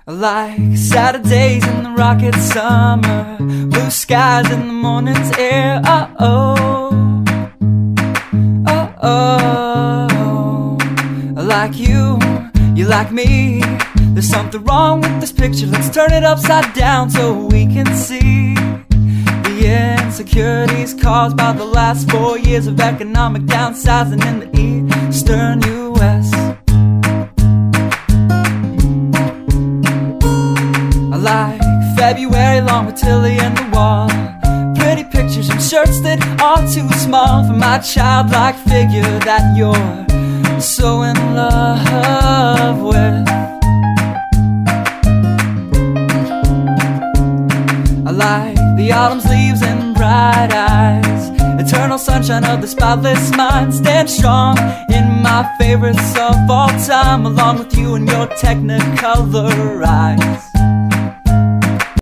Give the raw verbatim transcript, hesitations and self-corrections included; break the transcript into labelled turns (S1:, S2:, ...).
S1: I like Saturdays in the rocket summer, blue skies in the morning's air. Oh oh, oh oh. I like you, you like me. There's something wrong with this picture. Let's turn it upside down so we can see the insecurities caused by the last four years of economic downsizing in the eastern U S I like February long with Tilly and the wall, pretty pictures and shirts that are too small for my childlike figure that you're so in love with. I like the autumn's leaves and bright eyes, eternal sunshine of the spotless mind. Stand strong in my favorites of all time, along with you and your technicolor eyes.